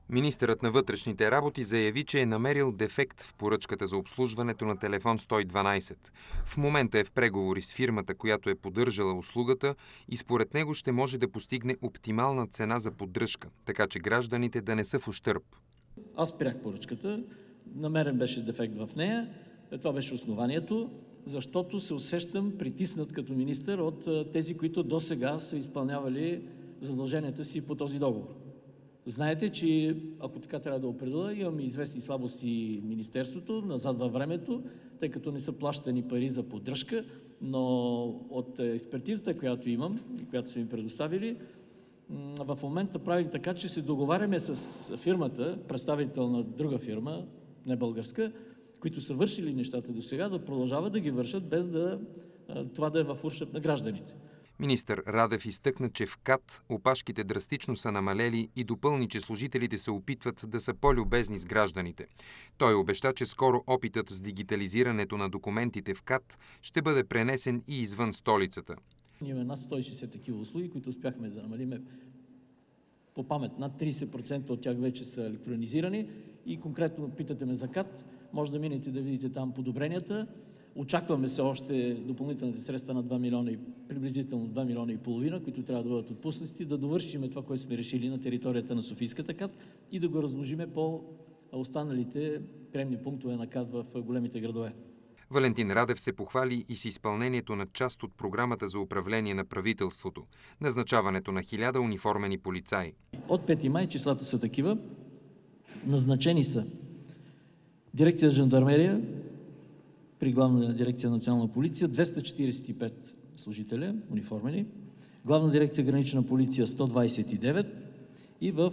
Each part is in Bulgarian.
Министърът на вътрешните работи заяви, че е намерил дефект в поръчката за обслужването на телефон 112. В момента е в преговори с фирмата, която е поддържала услугата, и според него ще може да постигне оптимална цена за поддръжка, така че гражданите да не са в ущърб. Аз спрях поръчката, намерен беше дефект в нея. Това беше основанието, защото се усещам притиснат като министър от тези, които досега са изпълнявали задълженията си по този договор. Знаете, че ако така трябва да определя, имаме известни слабости в Министерството назад във времето, тъй като не са плащани пари за поддръжка, но от експертизата, която имам и която са ми предоставили, в момента правим така, че се договаряме с фирмата, представител на друга фирма, не българска, които са вършили нещата до сега, да продължават да ги вършат, без това да е в ущърб на гражданите. Министър Радев изтъкна, че в КАТ опашките драстично са намалели и допълни, че служителите се опитват да са по-любезни с гражданите. Той обеща, че скоро опитът с дигитализирането на документите в КАТ ще бъде пренесен и извън столицата. Ние имаме над 160 такива услуги, които успяхме да намалиме по памет. Над 30% от тях вече са електронизирани и конкретно питате ме за КАТ. Може да минете да видите там подобренията. Очакваме се още допълнителните средства на 2 милиона и приблизително 2 милиона и половина, които трябва да бъдат отпуснати, да довършим това, което сме решили на територията на Софийската КАТ и да го разложиме по останалите приемни пунктове на КАТ в големите градове. Валентин Радев се похвали и с изпълнението на част от програмата за управление на правителството – назначаването на 1000 униформени полицаи. От 5 май числата са такива. Назначени са дирекция жандармерия при Главна дирекция Национална полиция 245 служителя униформени, Главна дирекция Гранична полиция 129 и в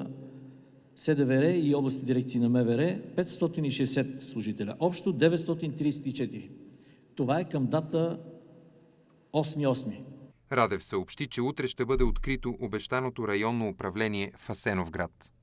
СДВР и областни дирекции на МВР 560 служителя. Общо 934. Това е към дата 8.8. Радев съобщи, че утре ще бъде открито обещаното районно управление в Асеновград.